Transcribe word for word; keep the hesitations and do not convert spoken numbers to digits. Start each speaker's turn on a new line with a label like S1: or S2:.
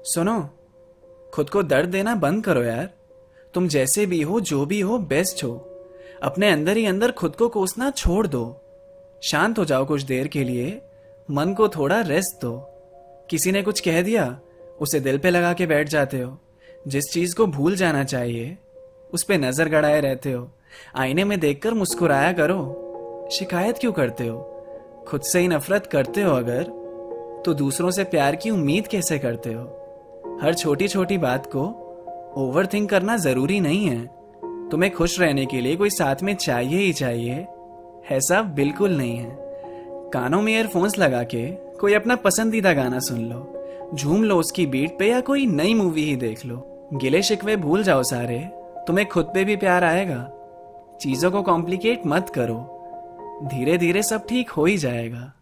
S1: सुनो, खुद को दर्द देना बंद करो यार। तुम जैसे भी हो, जो भी हो, बेस्ट हो। अपने अंदर ही अंदर खुद को कोसना छोड़ दो। शांत हो जाओ कुछ देर के लिए, मन को थोड़ा रेस्ट दो। किसी ने कुछ कह दिया, उसे दिल पे लगा के बैठ जाते हो। जिस चीज को भूल जाना चाहिए उस पे नजर गड़ाए रहते हो। आईने में देखकर मुस्कुराया करो। शिकायत क्यों करते हो? खुद से ही नफरत करते हो अगर, तो दूसरों से प्यार की उम्मीद कैसे करते हो? हर छोटी छोटी बात को ओवर थिंक करना जरूरी नहीं है। तुम्हें खुश रहने के लिए कोई साथ में चाहिए ही चाहिए, ऐसा बिल्कुल नहीं है। कानों में ईयरफोन्स लगा के कोई अपना पसंदीदा गाना सुन लो, झूम लो उसकी बीट पे, या कोई नई मूवी ही देख लो। गिले शिकवे भूल जाओ सारे, तुम्हें खुद पे भी प्यार आएगा। चीजों को कॉम्प्लिकेट मत करो, धीरे धीरे सब ठीक हो ही जाएगा।